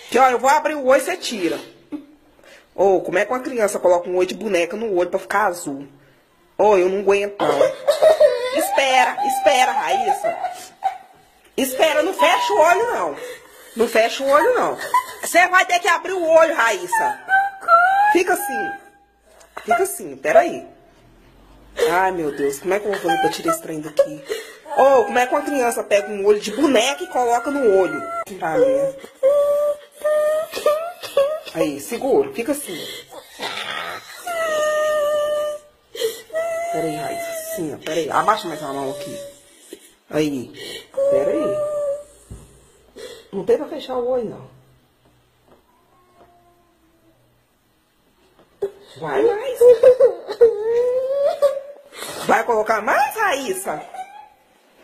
Que, ó, eu vou abrir o olho e você tira. Ô, como é que uma criança coloca um olho de boneca no olho pra ficar azul? Ô, eu não aguento, não. Espera, Raíssa. Espera, não fecha o olho, não. Não fecha o olho, não. Você vai ter que abrir o olho, Raíssa. Fica assim, peraí. Ai, meu Deus, como é que eu vou fazer pra tirar esse trem daqui? Ô, como é que uma criança pega um olho de boneca e coloca no olho? Tá vendo? Aí, segura, fica assim. Peraí, Raíssa, assim, ó, peraí. Abaixa mais a mão aqui. Aí, peraí. Não tem pra fechar o olho, não. Vai mais. Vai colocar mais, Raíssa?